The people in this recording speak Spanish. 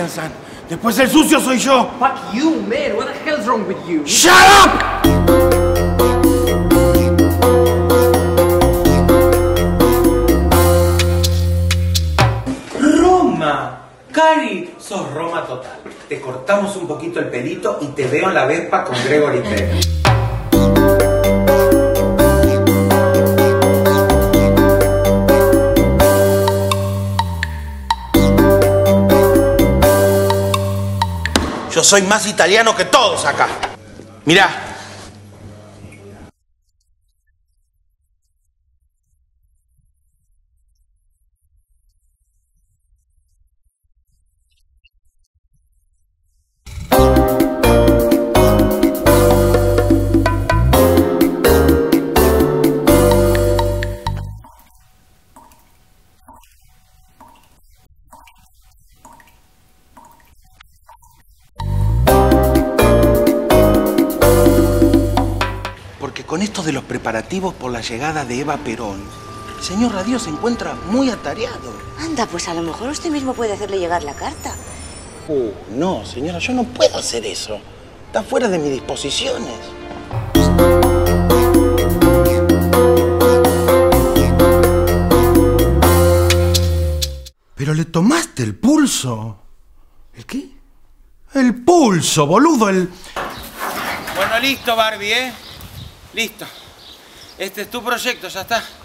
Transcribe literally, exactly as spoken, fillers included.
piensan? Después el sucio soy yo. Fuck you, man. What the hell's wrong with you? Shut up! Roma. Cari, sos Roma total. Te cortamos un poquito el pelito y te veo en la Vespa con Gregory Peck. Yo soy más italiano que todos acá. Mirá. Con esto de los preparativos por la llegada de Eva Perón, el señor Radio se encuentra muy atareado. Anda, pues a lo mejor usted mismo puede hacerle llegar la carta. Uh, no, señora, yo no puedo hacer eso. Está fuera de mis disposiciones. Pero le tomaste el pulso. ¿El qué? El pulso, boludo, el... Bueno, listo, Barbie, ¿eh? Listo. Este es tu proyecto, ya está.